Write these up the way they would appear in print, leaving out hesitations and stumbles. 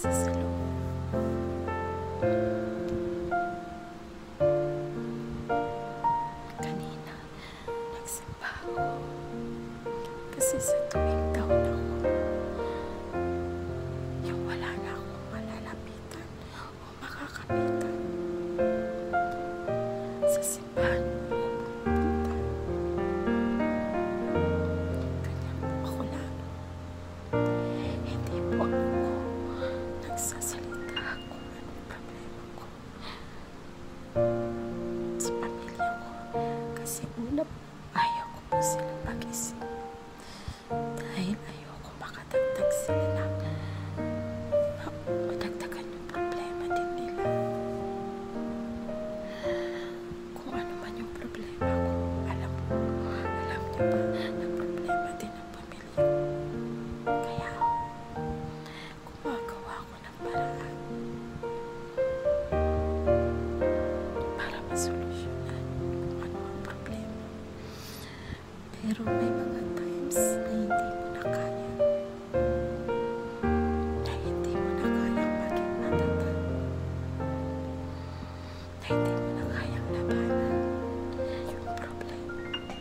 sa loob. Kanina, nagsimba ako kasi sa tuwing taon ako, yung wala na akong malalapitan o makakapitan, sa simbahan ako pupunta. Ganyan po ako lalo. Hindi po ako nagsasalita kung anong problema ko sa pamilya ko. Kasi una, ayaw ko po silang mag-isip. Dahil ayaw ko makadagdag sila ng madagdagan yung problema din nila. Kung ano man yung problema ko, alam niyo ba na problema din ang pamilya ko. Kaya, gumagawa ko ng paraan para masolusyonan kung ano ang problema. Pero may mga times na hindi mo na kaya. Na hindi mo na kayang maging matatag. Na hindi mo na kayang labanan yung problema.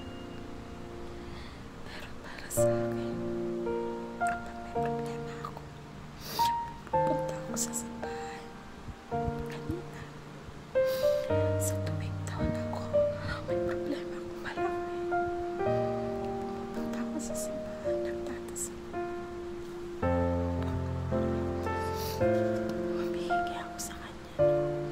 Pero para sa akin, kapag may problema ako, pupunta ako sa simbahan. Kanina, sa tuwing taon ako, may problema akong malaki. Pupunta ako sa simbahan, nagdadasal. Humihingi ako sa Kanya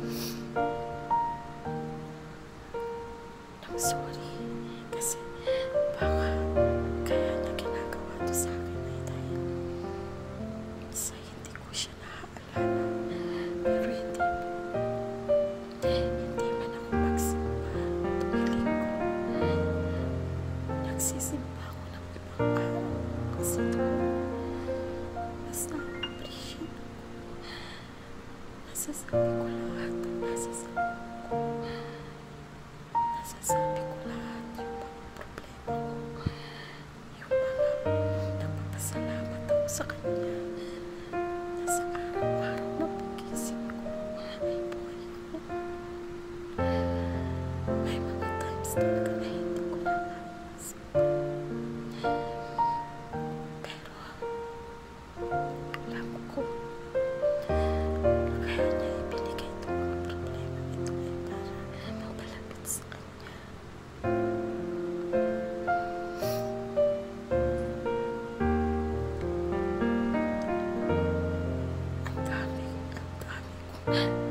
ng sorry. Kasi baka kaya niya ginagawa to sa akin ay dahil sa hindi ko siya naaalala. Pero hindi po. Hindi man ako magsimba tuwing linggo. Nagsisimba ako ng ibang araw kasi doon mas na-appreciate ako. Nasasabi ko lahat ang nasa sa loob ko. Nasasabi ko lahat yung mga problema ko. Yung mga nagpapasalamat ako sa Kanya na sa araw-araw na pag-isip ko ay buhay ko. May mga times talaga na hindi ko na naiisip. Pero alam ko kaya niya ibinigay itong mga problema ito ay para mapalapit sa Kanya. Ang dami kong